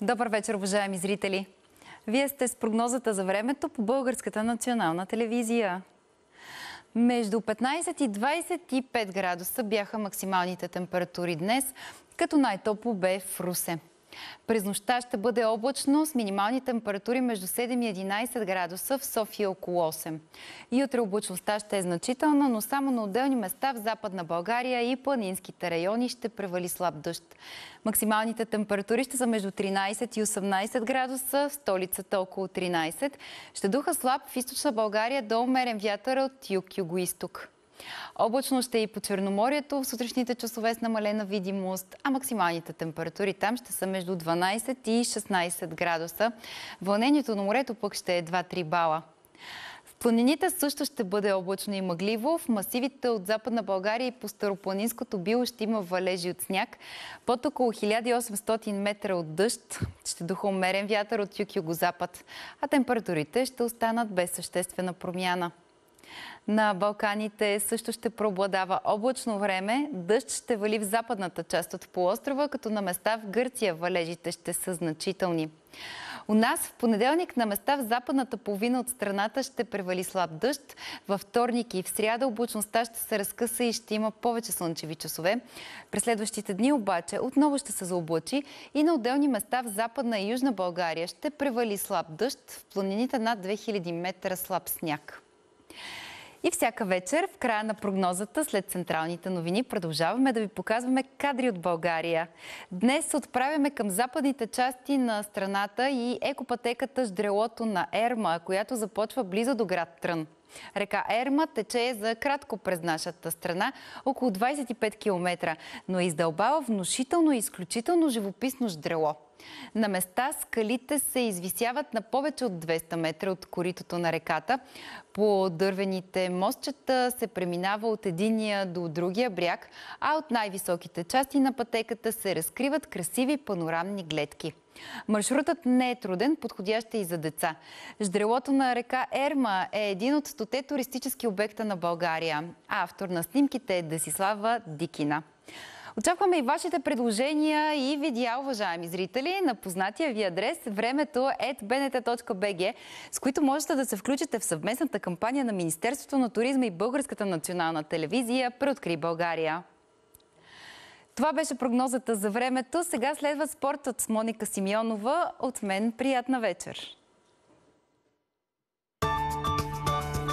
Добър вечер, уважаеми зрители! Вие сте с прогнозата за времето по Българската национална телевизия. Между 15 и 25 градуса бяха максималните температури днес, като най-топло бе в Русе. През нощта ще бъде облачно с минимални температури между 7 и 11 градуса, в София около 8. И утре облачността ще е значителна, но само на отделни места в Западна България и планинските райони ще превали слаб дъжд. Максималните температури ще са между 13 и 18 градуса, в столицата около 13. Ще духа слаб в източна България до умерен вятър от юг-югоизток. Облачно ще е и по Черноморието в сутрешните часове с намалена видимост, а максималните температури там ще са между 12 и 16 градуса. Вълнението на морето пък ще е 2-3 бала. В планините също ще бъде облачно и мъгливо. В масивите от Западна България и по Старопланинското било ще има валежи от сняг. Под около 1800 метра от дъжд ще духа умерен вятър от юг-югозапад, а температурите ще останат без съществена промяна. На Балканите също ще преобладава облачно време. Дъжд ще вали в западната част от полуострова, като на места в Гърция валежите ще са значителни. У нас в понеделник на места в западната половина от страната ще превали слаб дъжд. Във вторник и в сряда облачността ще се разкъса и ще има повече слънчеви часове. През следващите дни обаче отново ще се заоблачи и на отделни места в Западна и Южна България ще превали слаб дъжд. В планините над 2000 метра слаб сняг. И всяка вечер, в края на прогнозата, след централните новини, продължаваме да ви показваме кадри от България. Днес се отправяме към западните части на страната и екопътеката Ждрелото на Ерма, която започва близо до град Трън. Река Ерма тече за кратко през нашата страна, около 25 км, но е издълбава внушително и изключително живописно ждрело. На места скалите се извисяват на повече от 200 метра от коритото на реката. По дървените мостчета се преминава от единия до другия бряг, а от най-високите части на пътеката се разкриват красиви панорамни гледки. Маршрутът не е труден, подходящ и за деца. Ждрелото на река Ерма е един от 100 туристически обекта на България. Автор на снимките е Десислава Дикина. Очакваме и вашите предложения и видеа, уважаеми зрители, на познатия ви адрес времето@bnt.bg, с които можете да се включите в съвместната кампания на Министерството на туризма и Българската национална телевизия "Преоткрий България". Това беше прогнозата за времето. Сега следва спортът с Моника Симеонова. От мен приятна вечер!